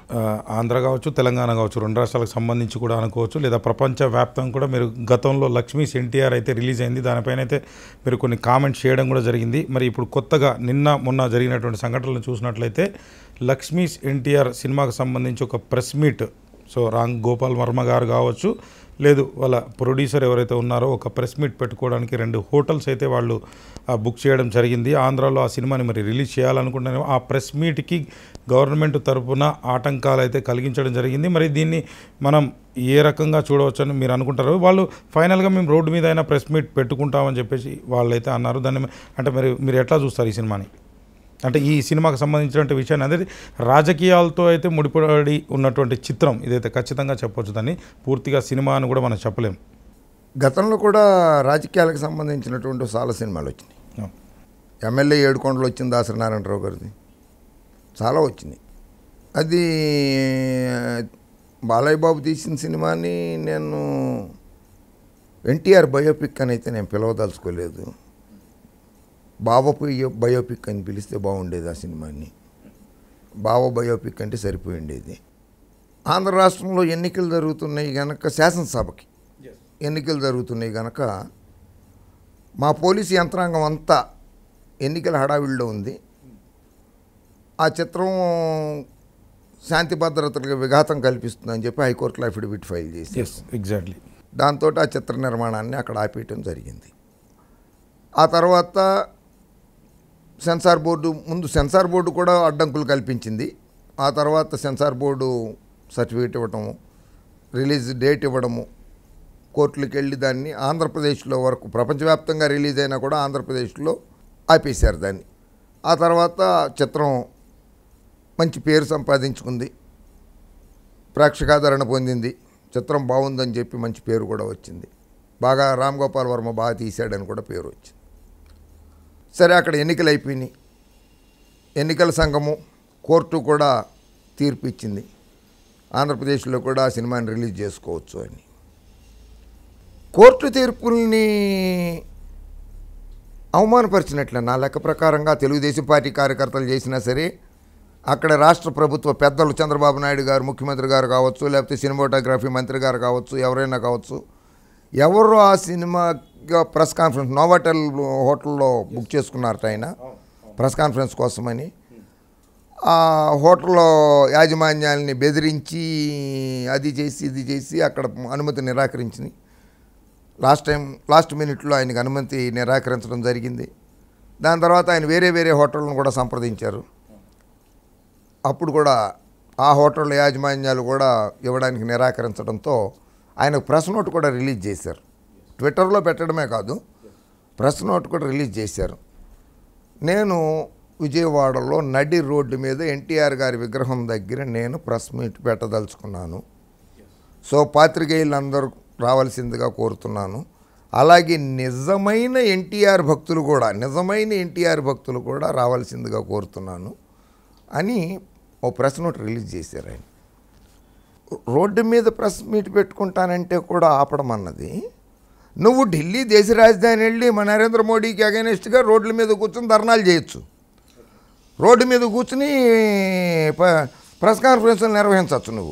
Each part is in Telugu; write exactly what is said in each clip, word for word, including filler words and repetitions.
ఆంధ్ర కావచ్చు, తెలంగాణ కావచ్చు, రెండు రాష్ట్రాలకు సంబంధించి కూడా అనుకోవచ్చు, లేదా ప్రపంచవ్యాప్తంగా కూడా మీరు గతంలో లక్ష్మీస్ ఎన్టీఆర్ అయితే రిలీజ్ అయింది, దానిపైన అయితే మీరు కొన్ని కామెంట్స్ చేయడం కూడా జరిగింది. మరి ఇప్పుడు కొత్తగా నిన్న మొన్న జరిగినటువంటి సంఘటనలు చూసినట్లయితే లక్ష్మీస్ ఎన్టీఆర్ సినిమాకు సంబంధించి ఒక press meet, so Ram Gopal Varma garu కావచ్చు, లేదు వాళ్ళ ప్రొడ్యూసర్ ఎవరైతే ఉన్నారో ఒక ప్రెస్ మీట్ పెట్టుకోవడానికి రెండు హోటల్స్ అయితే వాళ్ళు బుక్ చేయడం జరిగింది. ఆంధ్రాలో ఆ సినిమాని మరి రిలీజ్ చేయాలనుకుంటున్నాను. ఆ ప్రెస్ మీట్కి గవర్నమెంట్ తరఫున ఆటంకాలు అయితే కలిగించడం జరిగింది. మరి దీన్ని మనం ఏ రకంగా చూడవచ్చని మీరు అనుకుంటారు? వాళ్ళు ఫైనల్గా మేము రోడ్డు మీద అయినా ప్రెస్ మీట్ పెట్టుకుంటామని చెప్పేసి వాళ్ళైతే అన్నారు. దాన్ని అంటే మరి మీరు ఎట్లా చూస్తారు ఈ సినిమాని? అంటే ఈ సినిమాకు సంబంధించినటువంటి విషయాన్ని అనేది రాజకీయాలతో అయితే ముడిపడి ఉన్నటువంటి చిత్రం ఇదైతే ఖచ్చితంగా చెప్పవచ్చు. దాన్ని పూర్తిగా సినిమా అని కూడా మనం చెప్పలేం. గతంలో కూడా రాజకీయాలకు సంబంధించినటువంటి చాలా సినిమాలు వచ్చినాయి. ఎమ్మెల్యే ఏడుకొండలు వచ్చింది దాసరి నారాయణరావు గారిది, చాలా వచ్చినాయి. అది బాలయ్య బాబు తీసిన సినిమాని నేను ఎన్టీఆర్ బయోపిక్ అని అయితే నేను పిలవదలుచుకోలేదు. బావ బయోపిక్ అని పిలిస్తే బాగుండేది ఆ సినిమాని. బావ బయోపిక్ అంటే సరిపోయిండేది. ఆంధ్ర రాష్ట్రంలో ఎన్నికలు జరుగుతున్నాయి కనుక, శాసనసభకి ఎన్నికలు జరుగుతున్నాయి కనుక మా పోలీసు యంత్రాంగం అంతా ఎన్నికల హడావిడిలో ఉంది. ఆ చిత్రం శాంతి భద్రతలకు విఘాతం కల్పిస్తుందని చెప్పి హైకోర్టులో అఫిడవిట్ ఫైల్ చేసి ఎగ్జాక్ట్లీ దాంతో ఆ చిత్ర నిర్మాణాన్ని అక్కడ ఆపేయటం జరిగింది. ఆ తర్వాత సెన్సార్ బోర్డు, ముందు సెన్సార్ బోర్డు కూడా అడ్డంకులు కల్పించింది. ఆ తర్వాత సెన్సార్ బోర్డు సర్టిఫికేట్ ఇవ్వటము, రిలీజ్ డేట్ ఇవ్వడము, కోర్టులకు వెళ్ళి దాన్ని ఆంధ్రప్రదేశ్లో వరకు, ప్రపంచవ్యాప్తంగా రిలీజ్ అయినా కూడా ఆంధ్రప్రదేశ్లో ఆపేశారు దాన్ని. ఆ తర్వాత చిత్రం మంచి పేరు సంపాదించుకుంది, ప్రేక్షకాదరణ పొందింది, చిత్రం బాగుందని చెప్పి మంచి పేరు కూడా వచ్చింది. బాగా రామ్ గోపాల్ వర్మ బాగా తీశాడని కూడా పేరు వచ్చింది. సరే, అక్కడ ఎన్నికలు అయిపోయినాయి. ఎన్నికల సంఘము, కోర్టు కూడా తీర్పు ఇచ్చింది, ఆంధ్రప్రదేశ్లో కూడా ఆ సినిమాని రిలీజ్ చేసుకోవచ్చు అని. కోర్టు తీర్పుల్ని అవమానపరిచినట్లే నా లెక్క ప్రకారంగా తెలుగుదేశం పార్టీ కార్యకర్తలు చేసినా సరే, అక్కడ రాష్ట్ర ప్రభుత్వ పెద్దలు చంద్రబాబు నాయుడు గారు ముఖ్యమంత్రి గారు కావచ్చు, లేకపోతే సినిమాటోగ్రఫీ మంత్రి గారు కావచ్చు, ఎవరైనా కావచ్చు, ఎవరు ఆ సినిమా ప్రెస్ కాన్ఫరెన్స్ నోవాటెల్ హోటల్లో బుక్ చేసుకున్నారట ఆయన ప్రెస్ కాన్ఫరెన్స్ కోసమని. ఆ హోటల్లో యాజమాన్యాలని బెదిరించి అది చేసి ఇది చేసి అక్కడ అనుమతి నిరాకరించింది. లాస్ట్ టైం లాస్ట్ మినిట్లో ఆయనకు అనుమతి నిరాకరించడం జరిగింది. దాని తర్వాత ఆయన వేరే వేరే హోటళ్ళను కూడా సంప్రదించారు. అప్పుడు కూడా ఆ హోటళ్ళ యాజమాన్యాలు కూడా ఇవ్వడానికి నిరాకరించడంతో ఆయనకు ప్రెస్ నోట్ కూడా రిలీజ్ చేశారు. ట్విట్టర్లో పెట్టడమే కాదు, ప్రెస్ నోట్ కూడా రిలీజ్ చేశారు. నేను విజయవాడలో నడి రోడ్డు మీద ఎన్టీఆర్ గారి విగ్రహం దగ్గర నేను ప్రెస్ మీట్ పెట్టదలుచుకున్నాను. సో పాత్రికేయులందరూ రావాల్సిందిగా కోరుతున్నాను. అలాగే నిజమైన ఎన్టీఆర్ భక్తులు కూడా నిజమైన ఎన్టీఆర్ భక్తులు కూడా రావాల్సిందిగా కోరుతున్నాను అని ఓ ప్రెస్ నోట్ రిలీజ్ చేశారు ఆయన. రోడ్డు మీద ప్రెస్ మీట్ పెట్టుకుంటానంటే కూడా ఆపడం అన్నది, నువ్వు ఢిల్లీ దేశ రాజధాని వెళ్ళి మన నరేంద్ర మోడీకి అగైనెస్ట్గా రోడ్ల మీద కూర్చొని ధర్నాలు చేయొచ్చు, రోడ్డు మీద కూర్చుని ప్రెస్ కాన్ఫరెన్స్లు నిర్వహించవచ్చు. నువ్వు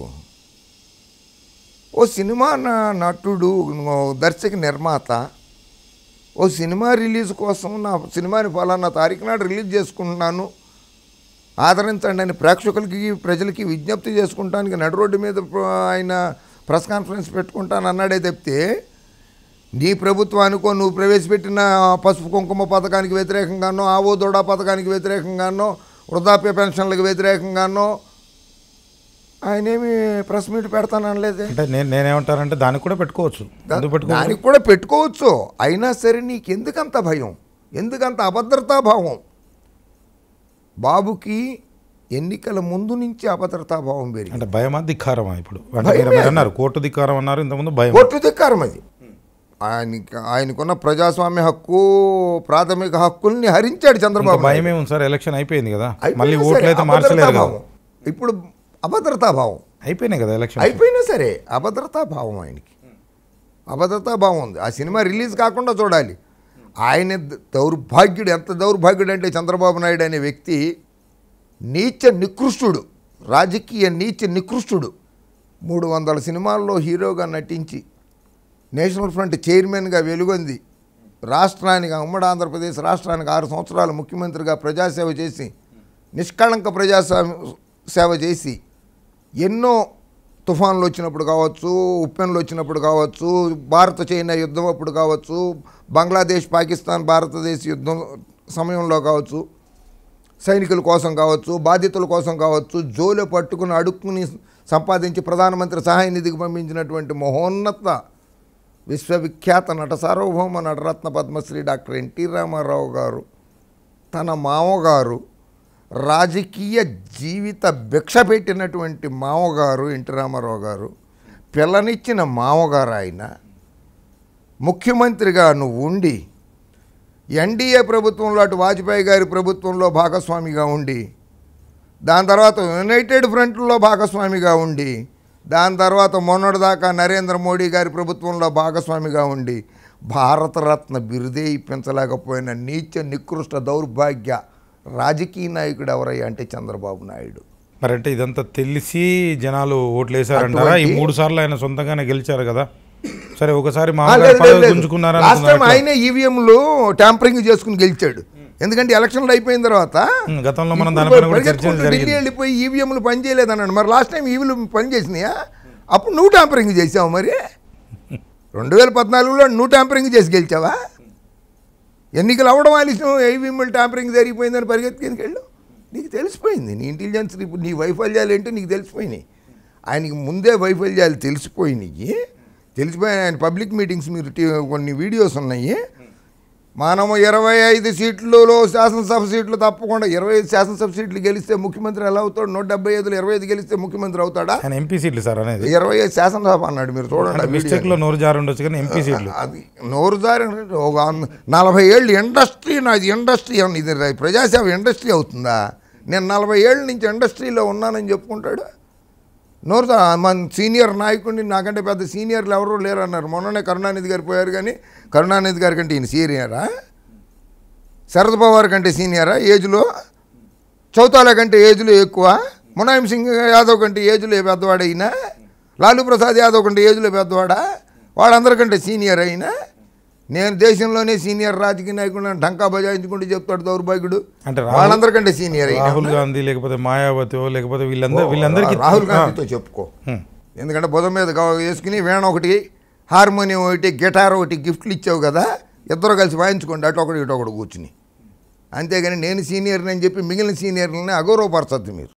ఓ సినిమా నటుడు, దర్శక నిర్మాత, ఓ సినిమా రిలీజ్ కోసం నా సినిమాని ఫలానా తారీఖు నాడు రిలీజ్ చేసుకుంటున్నాను, ఆదరించండి అని ప్రేక్షకులకి ప్రజలకి విజ్ఞప్తి చేసుకుంటానికి నడు రోడ్డు మీద ఆయన ప్రెస్ కాన్ఫరెన్స్ పెట్టుకుంటాను అన్నాడే తప్పితే, నీ ప్రభుత్వానికో నువ్వు ప్రవేశపెట్టిన పసుపు కుంకుమ పథకానికి వ్యతిరేకంగానో, ఆవో దొడా పథకానికి వ్యతిరేకంగానో, వృద్ధాప్య పెన్షన్లకు వ్యతిరేకంగానో ఆయనేమి ప్రెస్ మీట్ పెడతానలేదు. అంటే నేను నేనేమంటానంటే దానికి కూడా పెట్టుకోవచ్చు, దానికి కూడా పెట్టుకోవచ్చు. అయినా సరే నీకు ఎందుకంత భయం, ఎందుకంత అభద్రతా భావం? బాబుకి ఎన్నికల ముందు నుంచి అభద్రతా భావం పెరిగి, అంటే భయమా ధిక్కారమా? ఇప్పుడు అన్నారు కోర్టు ధిక్కారం అన్నారు, ఇంతకుముందు భయం. కోర్టు ధిక్కారం అది. ఆయనకి ఆయనకున్న ప్రజాస్వామ్య హక్కు, ప్రాథమిక హక్కుల్ని హరించాడు చంద్రబాబు. భయమే ఉంది సార్, ఎలక్షన్ అయిపోయింది కదా, మళ్ళీ ఓట్లు అయితే మార్చలేరు. ఇప్పుడు అభద్రతా భావం అయిపోయినాయి కదా, ఎలక్షన్ అయిపోయినా సరే అభద్రతా భావం, ఆయనకి అభద్రతా భావం ఉంది. ఆ సినిమా రిలీజ్ కాకుండా చూడాలి. ఆయన దౌర్భాగ్యుడు, ఎంత దౌర్భాగ్యుడు అంటే చంద్రబాబు నాయుడు అనే వ్యక్తి నీచ నికృష్టుడు. రాజకీయ నీచ నికృష్టుడు. మూడు వందల సినిమాల్లో హీరోగా నటించి నేషనల్ ఫ్రంట్ చైర్మన్గా వెలుగొంది, రాష్ట్రానికి ఉమ్మడి ఆంధ్రప్రదేశ్ రాష్ట్రానికి ఆరు సంవత్సరాలు ముఖ్యమంత్రిగా ప్రజాసేవ చేసి, నిష్కళంక ప్రజాసేవ సేవ చేసి, ఎన్నో తుఫాన్లు వచ్చినప్పుడు కావచ్చు, ఉప్పెన్లు వచ్చినప్పుడు కావచ్చు, భారత చైనా యుద్ధం అప్పుడు కావచ్చు, బంగ్లాదేశ్ పాకిస్తాన్ భారతదేశ యుద్ధం సమయంలో కావచ్చు, సైనికుల కోసం కావచ్చు, బాధితుల కోసం కావచ్చు, జోలు పట్టుకుని అడుక్కుని సంపాదించి ప్రధానమంత్రి సహాయ నిధికి పంపించినటువంటి మహోన్నత విశ్వవిఖ్యాత నట సార్వభౌమ నటరత్న పద్మశ్రీ డాక్టర్ ఎన్టీ రామారావు గారు తన మామగారు, రాజకీయ జీవిత భిక్ష పెట్టినటువంటి మామగారు ఎన్టీ రామారావు గారు, పిల్లనిచ్చిన మామగారు ఆయన, ముఖ్యమంత్రిగా నువ్వు ఉండి ఎన్డీఏ ప్రభుత్వంలో అటు వాజ్పేయి గారి ప్రభుత్వంలో భాగస్వామిగా ఉండి, దాని తర్వాత యునైటెడ్ ఫ్రంట్లో భాగస్వామిగా ఉండి, దాని తర్వాత మొన్నటిదాకా నరేంద్ర మోడీ గారి ప్రభుత్వంలో భాగస్వామిగా ఉండి భారతరత్న బిరుదే ఇప్పించలేకపోయిన నీచ నికృష్ట దౌర్భాగ్య రాజకీయ నాయకుడు ఎవరయ్యా అంటే చంద్రబాబు నాయుడు. మరి అంటే ఇదంతా తెలిసి జనాలు ఓట్లు వేశారంటారా? ఈ మూడు సార్లు ఆయన సొంతంగానే గెలిచారు కదా. సరే ఒకసారి గుంజుకున్నారా? ఆయన ఈవీఎంలు ట్యాంపరింగ్ చేసుకుని గెలిచాడు. ఎందుకంటే ఎలక్షన్లు అయిపోయిన తర్వాత గతంలో మనం ఢిల్లీ వెళ్ళిపోయి ఈవీఎంలు పని చేయలేదన్నాడు. మరి లాస్ట్ టైం ఈవీలు పని చేసినాయా? అప్పుడు నువ్వు ట్యాంపరింగ్ చేసావు. మరి రెండు వేల పద్నాలుగులో నువ్వు ట్యాంపరింగ్ చేసి గెలిచావా? ఎన్నికలు అవ్వడం ఆలస్యం, ఈవీఎంలు ట్యాంపరింగ్ జరిగిపోయిందని పరిగెత్తుకెందుకు వెళ్ళు? నీకు తెలిసిపోయింది నీ ఇంటెలిజెన్స్, ఇప్పుడు నీ వైఫల్యాలు ఏంటో నీకు తెలిసిపోయినాయి. ఆయనకి ముందే వైఫల్యాలు తెలిసిపోయినాయి. తెలిసిపోయిన ఆయన పబ్లిక్ మీటింగ్స్ మీరు కొన్ని వీడియోస్ ఉన్నాయి. మనము ఇరవై ఐదు సీట్లలో శాసనసభ సీట్లు తప్పకుండా ఇరవై ఐదు శాసనసభ సీట్లు గెలిస్తే ముఖ్యమంత్రి ఎలా అవుతాడు? నూట డెబ్బై ఐదులో ఇరవై ఐదు గెలిస్తే ముఖ్యమంత్రి అవుతాడా? ఎంపీ సీట్లు సార్ అనేది ఇరవై ఐదు శాసనసభ అన్నాడు. మీరు చూడండి, మిస్టేక్లో నోరు జారి ఉండొచ్చు కానీ ఎంపీ సీట్లు అది నోరు జారి ఒక నలభై ఏళ్ళు ఇండస్ట్రీ నాది ఇండస్ట్రీ అని, ఇది ప్రజాసేవ ఇండస్ట్రీ అవుతుందా? నేను నలభై ఏళ్ళ నుంచి ఇండస్ట్రీలో ఉన్నానని చెప్పుకుంటాడు. నోరు మన సీనియర్ నాయకుడిని నాకంటే పెద్ద సీనియర్లు ఎవరూ లేరు అన్నారు. మొన్ననే కరుణానిధి గారు పోయారు, కానీ కరుణానిధి గారి కంటే ఈయన సీనియరా? శరద్ పవార్ కంటే సీనియరా ఏజ్లో? చౌతాలా కంటే ఏజ్లో ఎక్కువ? ములాయం సింగ్ యాదవ్ కంటే ఏజ్లో పెద్దవాడు అయినా? లాలూ ప్రసాద్ యాదవ్ కంటే ఏజ్లో పెద్దవాడా? వాళ్ళందరికంటే సీనియర్ అయినా? నేను దేశంలోనే సీనియర్ రాజకీయ నాయకుడు ఢంకా బజాయించుకుంటూ చెప్తాడు దౌర్భాగ్యుడు. అంటే వాళ్ళందరికంటే సీనియర్ రాహుల్ గాంధీ లేకపోతే మాయావతి లేకపోతే వీళ్ళందరూ వీళ్ళందరికీ రాహుల్ గాంధీతో చెప్పుకో. ఎందుకంటే బుధం మీద వేసుకుని వేణ ఒకటి, హార్మోనియం ఒకటి, గిటార్ ఒకటి గిఫ్ట్లు ఇచ్చావు కదా, ఇద్దరు కలిసి వాయించుకోండి అటు ఒకటి ఇటు ఒకటి కూర్చుని. అంతేగాని నేను సీనియర్ని అని చెప్పి మిగిలిన సీనియర్లని అగౌరవపరచద్దు మీరు.